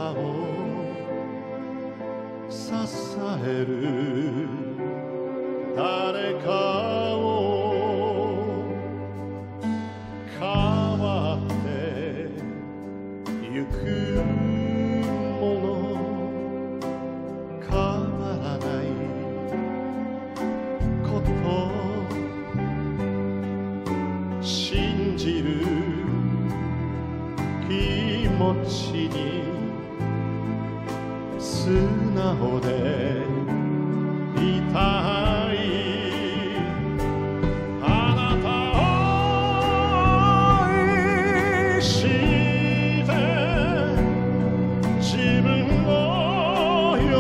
を支える誰かを変わってゆくもの変わらないこと信じる気持ちに素直でいたいあなたを愛して自分をよ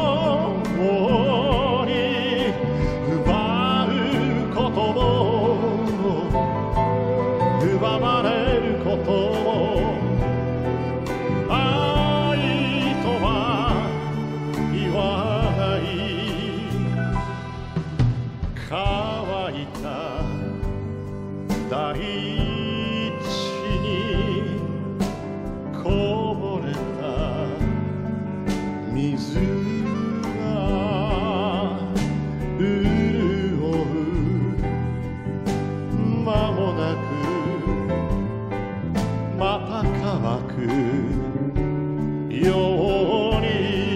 うに奪うことも奪われることも愛とは言わない乾いた大地にこぼれた水が潤う間もなくまた乾くように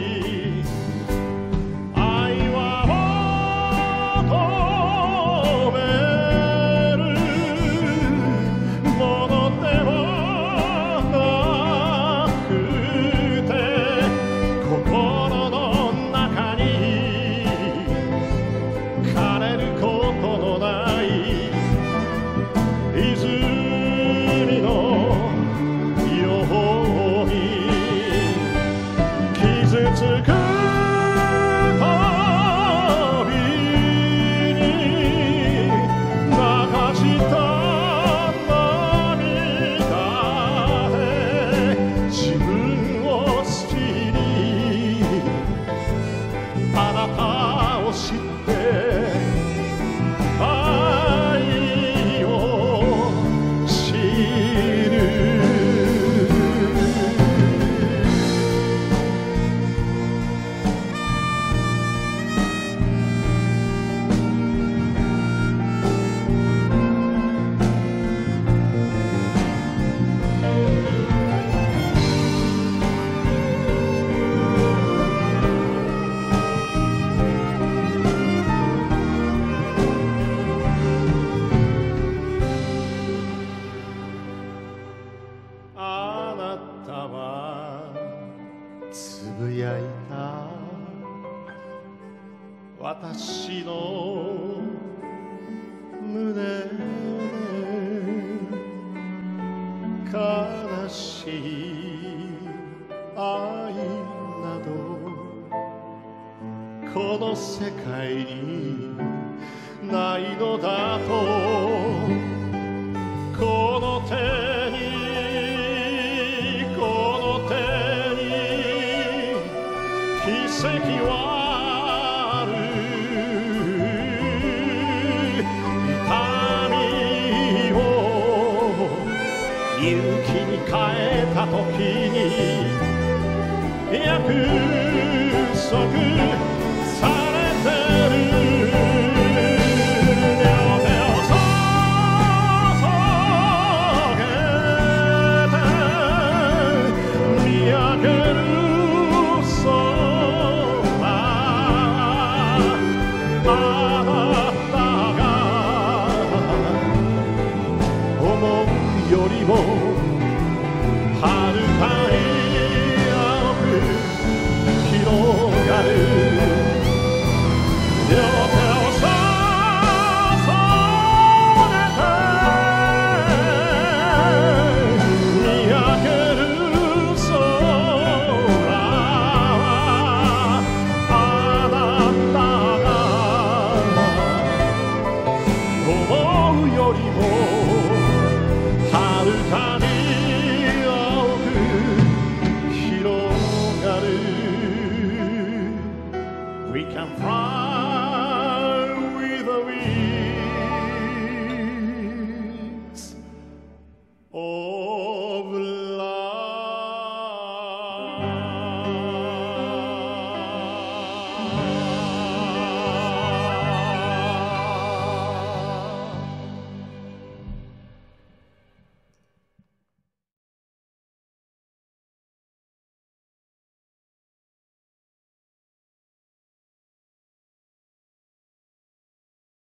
愛は求めるものではなくて心の中に枯れることのない泉のように傷つくたびに流した涙で自分を知りあなたを知って愛を知るあなたはつぶやいた私の胸で悲しい愛などこの世界にないのだとこの手に奇跡はある痛みを勇気に変えた時に約束